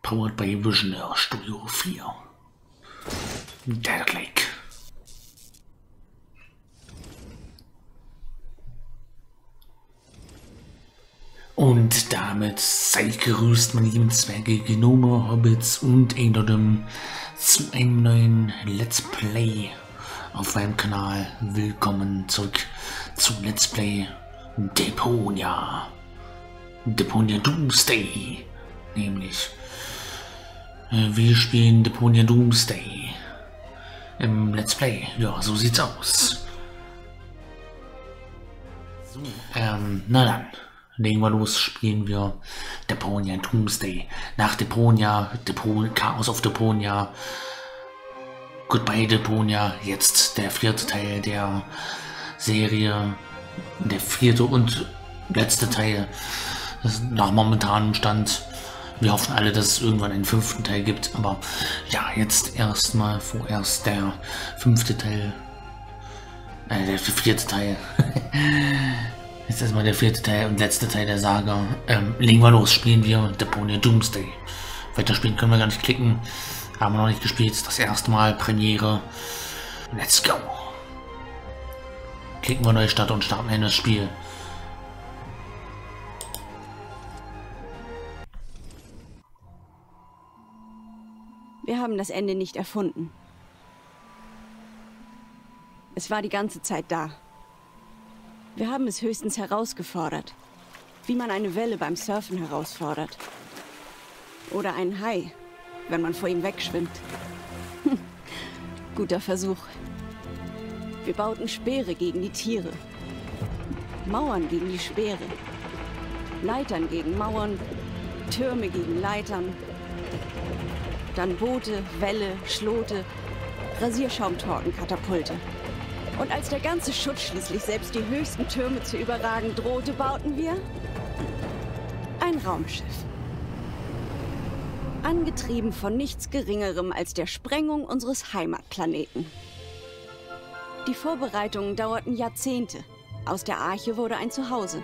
Powered by Visionaire Studio 4. Desert Lake. Und damit seid gegrüßt, meine lieben Zwerge, Gnome, Hobbits und Enderdim zu einem neuen Let's Play auf meinem Kanal. Willkommen zurück zu Let's Play Deponia. Deponia Doomsday. Nämlich, wir spielen Deponia Doomsday im Let's Play. Ja, so sieht's aus. Na dann. Legen wir los, spielen wir Deponia Doomsday. Nach Deponia, Chaos of Deponia, Goodbye Deponia, jetzt der 4. Teil der Serie, der 4. und letzte Teil, nach momentanem Stand. Wir hoffen alle, dass es irgendwann einen 5. Teil gibt, aber ja, jetzt erstmal vorerst der 5. Teil, der 4. Teil. Jetzt erstmal der 4. Teil und letzte Teil der Saga. Legen wir los, spielen wir Deponia Doomsday. Weiterspielen können wir gar nicht klicken. Haben wir noch nicht gespielt. Das erste Mal Premiere. Let's go. Klicken wir Neustart und starten in das Spiel. Wir haben das Ende nicht erfunden. Es war die ganze Zeit da. Wir haben es höchstens herausgefordert, wie man eine Welle beim Surfen herausfordert. Oder einen Hai, wenn man vor ihm wegschwimmt. Guter Versuch. Wir bauten Speere gegen die Tiere, Mauern gegen die Speere, Leitern gegen Mauern, Türme gegen Leitern, dann Boote, Wälle, Schlote, Rasierschaumtorten, Katapulte. Und als der ganze Schutt schließlich selbst die höchsten Türme zu überragen drohte, bauten wir ein Raumschiff. Angetrieben von nichts Geringerem als der Sprengung unseres Heimatplaneten. Die Vorbereitungen dauerten Jahrzehnte. Aus der Arche wurde ein Zuhause.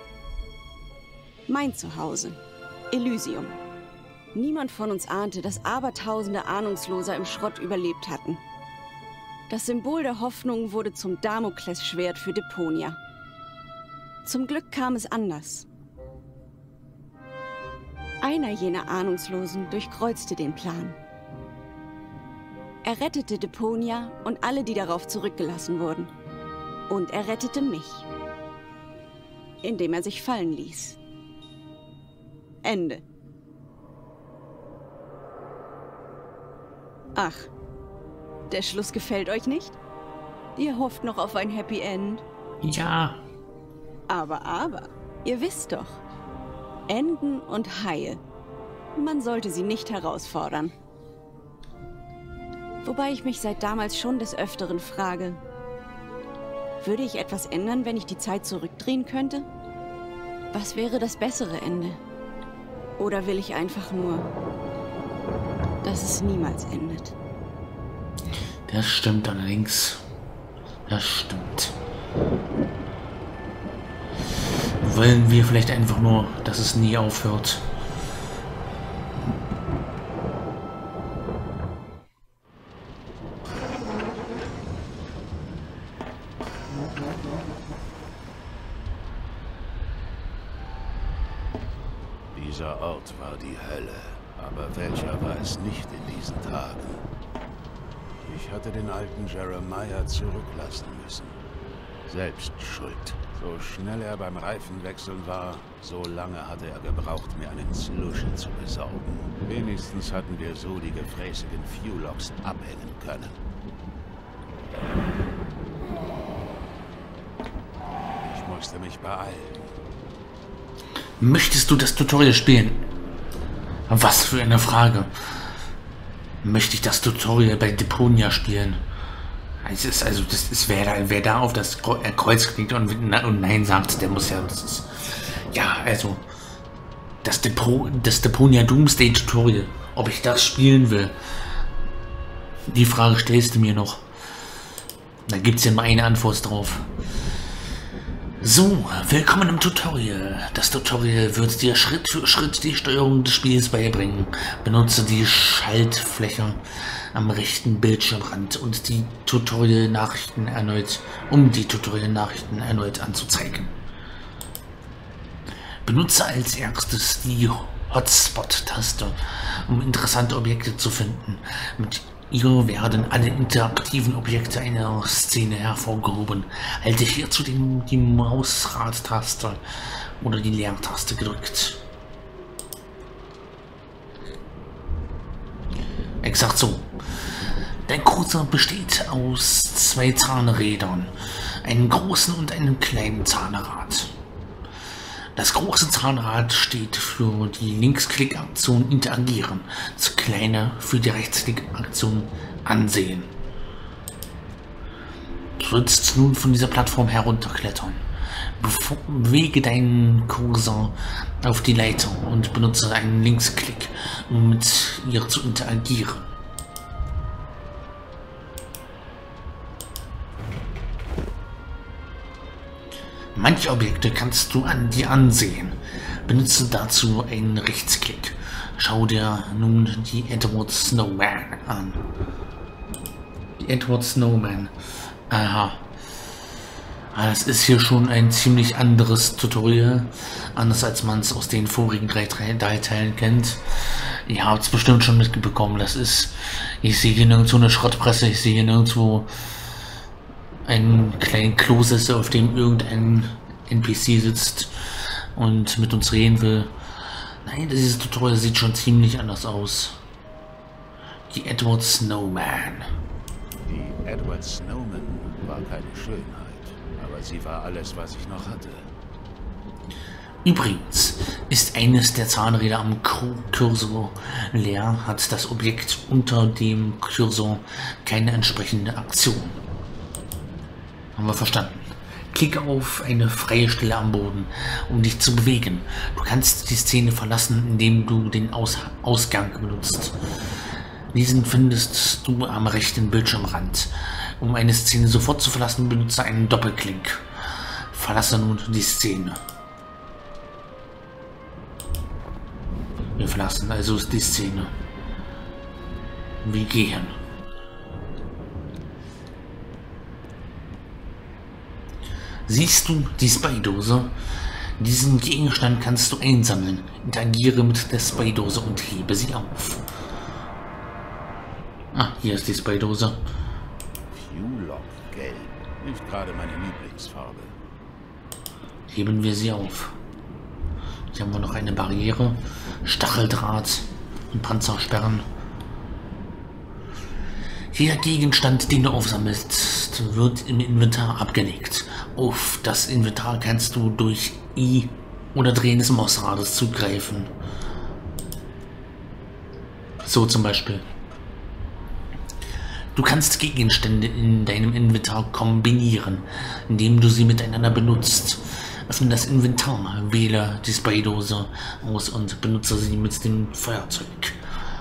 Mein Zuhause. Elysium. Niemand von uns ahnte, dass Abertausende Ahnungsloser im Schrott überlebt hatten. Das Symbol der Hoffnung wurde zum Damoklesschwert für Deponia. Zum Glück kam es anders. Einer jener Ahnungslosen durchkreuzte den Plan. Er rettete Deponia und alle, die darauf zurückgelassen wurden. Und er rettete mich. Indem er sich fallen ließ. Ende. Ach. Der Schluss gefällt euch nicht? Ihr hofft noch auf ein Happy End? Ja. Aber, ihr wisst doch. Enden und Haie. Man sollte sie nicht herausfordern. Wobei ich mich seit damals schon des Öfteren frage, würde ich etwas ändern, wenn ich die Zeit zurückdrehen könnte? Was wäre das bessere Ende? Oder will ich einfach nur, dass es niemals endet? Das stimmt allerdings. Das stimmt. Wollen wir vielleicht einfach nur, dass es nie aufhört? Dieser Ort war die Hölle, aber welcher war es nicht in diesen Tagen? Ich hatte den alten Jeremiah zurücklassen müssen. Selbst schuld. So schnell er beim Reifenwechseln war, so lange hatte er gebraucht, mir einen Slushen zu besorgen. Wenigstens hatten wir so die gefräßigen Fuelox abhängen können. Ich musste mich beeilen. Möchtest du das Tutorial spielen? Was für eine Frage. Möchte ich das Tutorial bei Deponia spielen? Wer da auf das Kreuz klickt und Nein sagt, der muss ja, das Deponia Doomsday Tutorial, ob ich das spielen will, die Frage stellst du mir noch. Da gibt es ja nur eine Antwort drauf. So, willkommen im Tutorial. Das Tutorial wird dir Schritt für Schritt die Steuerung des Spiels beibringen. Benutze die Schaltfläche am rechten Bildschirmrand und die Tutorial-Nachrichten erneut, um die Tutorial-Nachrichten erneut anzuzeigen. Benutze als erstes die Hotspot-Taste, um interessante Objekte zu finden. Mit ihr werden alle interaktiven Objekte einer Szene hervorgehoben. Halte hierzu die Mausrad-Taste oder die Leertaste gedrückt. Exakt so. Dein Cruiser besteht aus 2 Zahnrädern, einem großen und einem kleinen Zahnrad. Das große Zahnrad steht für die Linksklick-Aktion Interagieren, das kleine für die Rechtsklick-Aktion Ansehen. Du sollst nun von dieser Plattform herunterklettern. Bewege deinen Cursor auf die Leiter und benutze einen Linksklick, um mit ihr zu interagieren. Manche Objekte kannst du dir ansehen. Benutze dazu einen Rechtsklick. Schau dir nun die Edward Snowman an. Die Edward Snowman. Aha. Das ist hier schon ein ziemlich anderes Tutorial. Anders als man es aus den vorigen 3 Teilen kennt. Ihr habt es bestimmt schon mitbekommen. Das ist... Ich sehe hier nirgendwo eine Schrottpresse. Ich sehe hier nirgendwo einen kleinen Klosessel, auf dem irgendein NPC sitzt und mit uns reden will. Nein, dieses Tutorial sieht schon ziemlich anders aus. Die Edward Snowman. Die Edward Snowman war keine Schönheit, aber sie war alles, was ich noch hatte. Übrigens ist eines der Zahnräder am Cursor leer, hat das Objekt unter dem Cursor keine entsprechende Aktion. Haben wir verstanden. Klicke auf eine freie Stelle am Boden, um dich zu bewegen. Du kannst die Szene verlassen, indem du den Ausgang benutzt. Diesen findest du am rechten Bildschirmrand. Um eine Szene sofort zu verlassen, benutze einen Doppelklick. Verlasse nun die Szene. Wir verlassen also die Szene. Wir gehen. Siehst du die Spraydose? Diesen Gegenstand kannst du einsammeln. Interagiere mit der Spraydose und hebe sie auf. Ah, hier ist die Spraydose. Fuelock Gelb. Nicht gerade meine Lieblingsfarbe. Heben wir sie auf. Hier haben wir noch eine Barriere, Stacheldraht und Panzersperren. Jeder Gegenstand, den du aufsammelst, wird im Inventar abgelegt. Auf das Inventar kannst du durch I oder Drehen des Mausrades zugreifen. So zum Beispiel. Du kannst Gegenstände in deinem Inventar kombinieren, indem du sie miteinander benutzt. Öffne das Inventar, wähle die Spraydose aus und benutze sie mit dem Feuerzeug.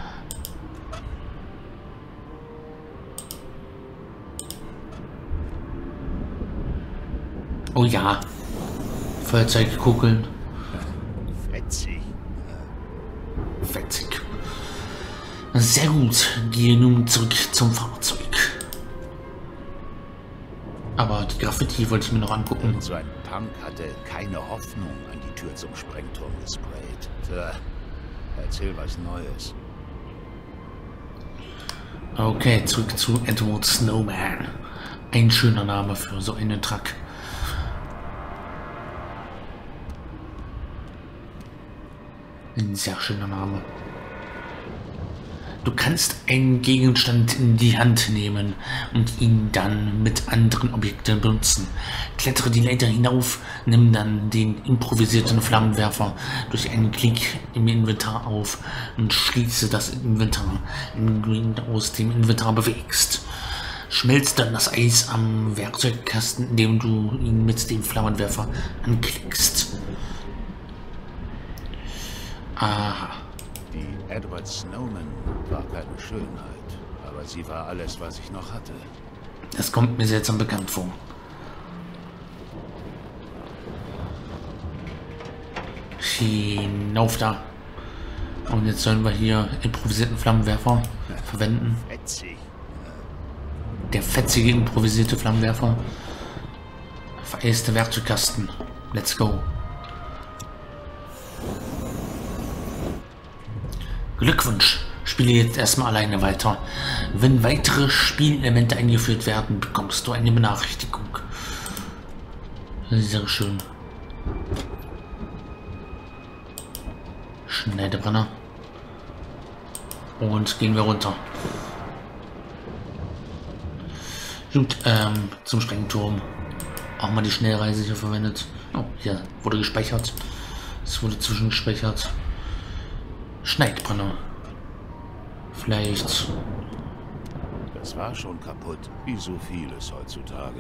Oh ja, Feuerzeugkugeln. Fetzig. Fetzig. Sehr gut, gehe nun zurück zum Fahrzeug. Aber die Graffiti wollte ich mir noch angucken. So ein Punk hatte keine Hoffnung an die Tür zum Sprengturm gesprayt. Tja, erzähl was Neues. Okay, zurück zu Edward Snowman. Ein schöner Name für so einen Truck. Ein sehr schöner Name. Du kannst einen Gegenstand in die Hand nehmen und ihn dann mit anderen Objekten benutzen. Klettere die Leiter hinauf, nimm dann den improvisierten Flammenwerfer durch einen Klick im Inventar auf und schließe das Inventar, indem du ihn aus dem Inventar bewegst. Schmelzt dann das Eis am Werkzeugkasten, indem du ihn mit dem Flammenwerfer anklickst. Aha. Die Edward Snowman war keine Schönheit, aber sie war alles, was ich noch hatte. Das kommt mir seltsam bekannt vor. Hinauf da. Und jetzt sollen wir hier improvisierten Flammenwerfer verwenden. Der fetzige improvisierte Flammenwerfer. Vereiste Werkzeugkasten. Let's go. Glückwunsch. Spiele jetzt erstmal alleine weiter. Wenn weitere Spielelemente eingeführt werden, bekommst du eine Benachrichtigung. Sehr schön. Schneidebrenner. Und gehen wir runter. Gut, zum Sprengturm. Auch mal die Schnellreise hier verwendet. Oh, hier wurde gespeichert. Es wurde zwischengespeichert. Schneidbrenner. Vielleicht. Das war schon kaputt, wie so vieles heutzutage.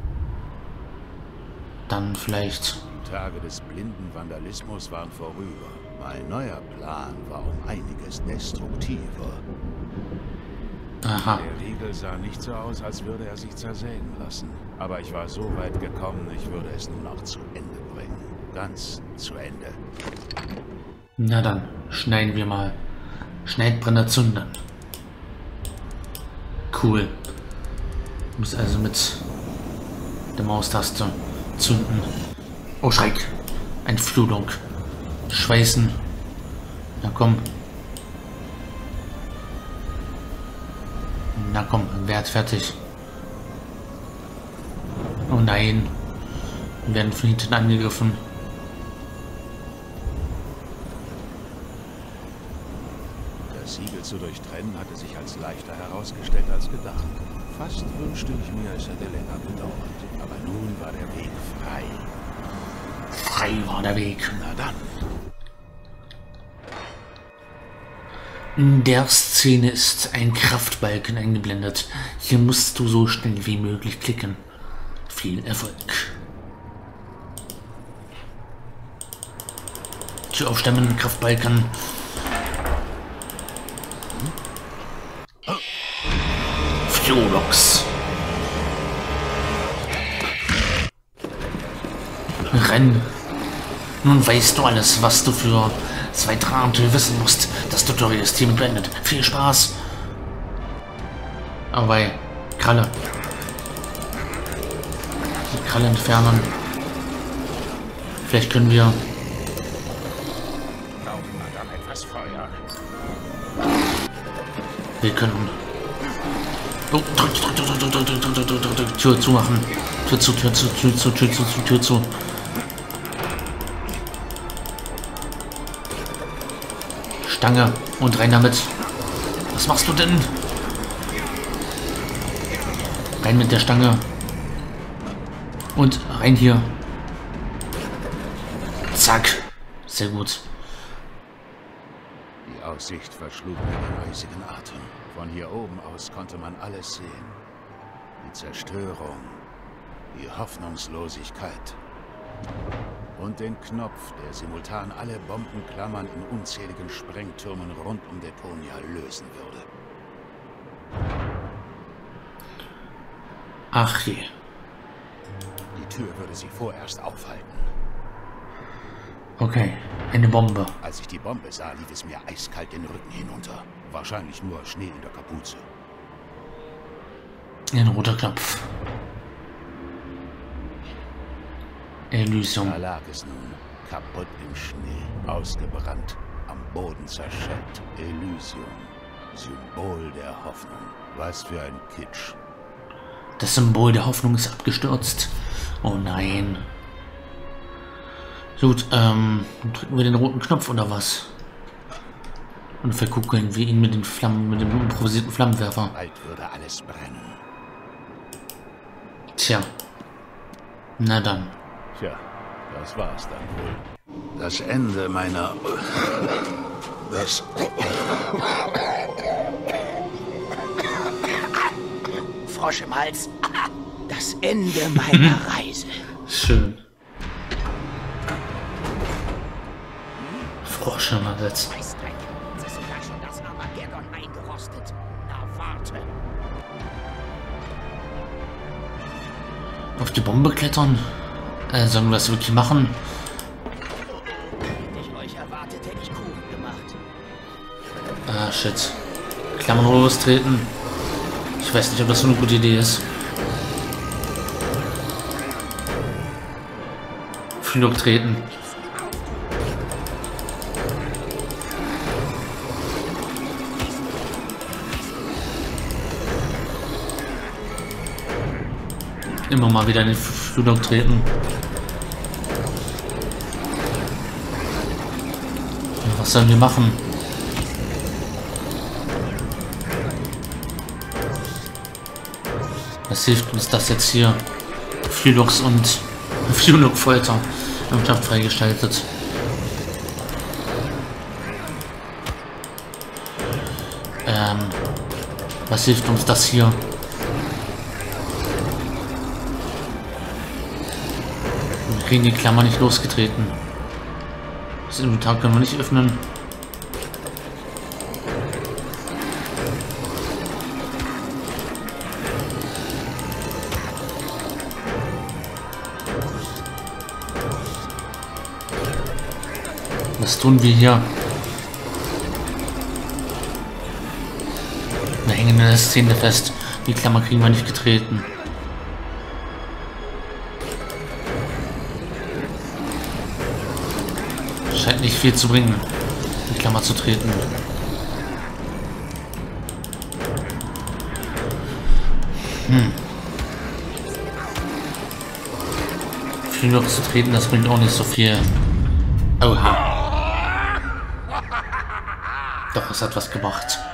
Dann vielleicht. Die Tage des blinden Vandalismus waren vorüber. Mein neuer Plan war um einiges destruktiver. Aha. Der Riegel sah nicht so aus, als würde er sich zersägen lassen. Aber ich war so weit gekommen, ich würde es nun auch zu Ende bringen. Ganz zu Ende. Na dann, schneiden wir mal. Schneidbrenner zünden. Cool. Muss also mit der Maustaste zünden. Oh, Schreck. Entflutung. Schweißen. Na komm. Na komm, werd fertig. Oh nein. Wir werden von hinten angegriffen. Das Siegel zu durchtrennen hatte sich als leichter herausgestellt als gedacht. Fast wünschte ich mir, es hätte länger gedauert. Aber nun war der Weg frei. Frei war der Weg. Na dann. In der Szene ist ein Kraftbalken eingeblendet. Hier musst du so schnell wie möglich klicken. Viel Erfolg. Tür aufstemmen, Kraftbalken. Fjolox. Renn. Nun weißt du alles, was du für 2 Abenteuer wissen musst. Das Tutorial ist hiermit beendet. Viel Spaß. Aber bei Kralle. Die Kralle entfernen. Vielleicht können wir... Wir können... Oh, drück. Tür zumachen. Tür zu. Stange und rein damit. Was machst du denn? Rein mit der Stange. Und rein hier. Zack. Sehr gut. Die Aussicht verschlug mir den eisigen Atem. Von hier oben aus konnte man alles sehen. Die Zerstörung, die Hoffnungslosigkeit und den Knopf, der simultan alle Bombenklammern in unzähligen Sprengtürmen rund um Deponia lösen würde. Ach je. Die Tür würde sie vorerst aufhalten. Okay, eine Bombe. Als ich die Bombe sah, lief es mir eiskalt den Rücken hinunter. Wahrscheinlich nur Schnee in der Kapuze. Ein roter Knopf. Elysium. Da lag es nun, kaputt im Schnee, ausgebrannt, am Boden zerschellt. Elysium, Symbol der Hoffnung. Was für ein Kitsch. Das Symbol der Hoffnung ist abgestürzt. Oh nein. Gut, drücken wir den roten Knopf oder was? Und verkuckeln wir ihn mit den Flammen, mit dem improvisierten Flammenwerfer. Bald würde alles brennen. Tja. Na dann. Tja, das war's dann wohl. Das Ende meiner... Frosch im Hals. Das Ende meiner Reise. Schön. Frosch im Hals. Ist sogar schon das Armageddon eingerostet. Na, warte. Auf die Bombe klettern? Sollen wir das wirklich machen? Kuchen gemacht. Ah, shit. Klammern lostreten. Ich weiß nicht, ob das so eine gute Idee ist. Flug treten. Immer mal wieder in den Flug treten. Ja, was sollen wir machen? Was hilft uns das jetzt hier? Flux und Folter. Landschaft freigestaltet. Was hilft uns das hier? Wir kriegen die Klammer nicht losgetreten. Das Inventar können wir nicht öffnen. Was tun wir hier? Wir hängen in der Szene fest. Die Klammer kriegen wir nicht getreten. Scheint nicht viel zu bringen, die Klammer zu treten. Viel noch zu treten, das bringt auch nicht so viel. Oha. Doch, es hat was gebracht.